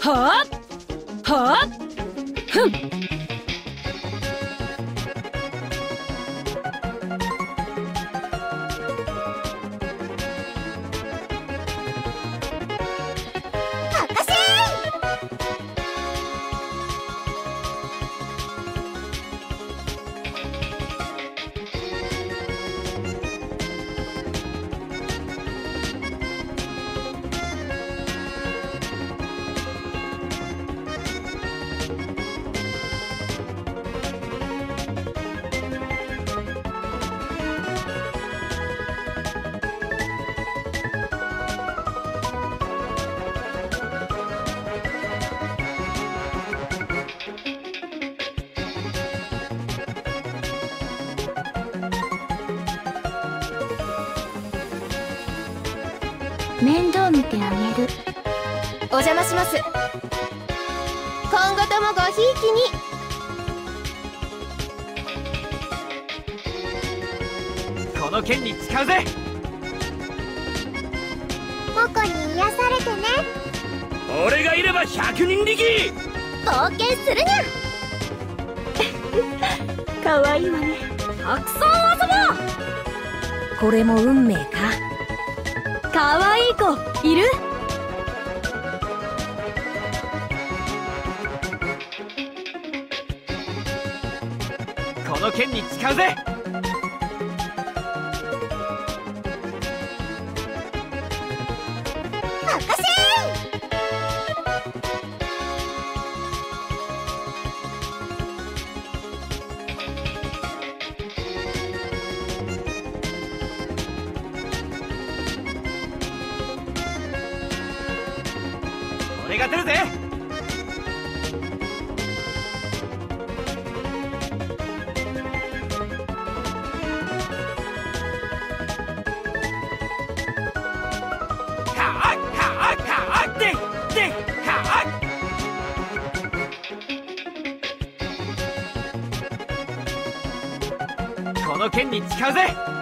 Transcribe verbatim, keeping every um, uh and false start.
はあはあふん。 面倒見てあげる。 お邪魔します。今後ともごひいきに。この剣に使うぜ。 モコに癒されてね。 俺がいれば百人力。 冒険するにゃ。 かわいいわね。たくさん遊ぼう。これも運命か。かわいい子いる？ この剣に使うぜ。 任せ俺が出るぜ。この剣に使うぜ。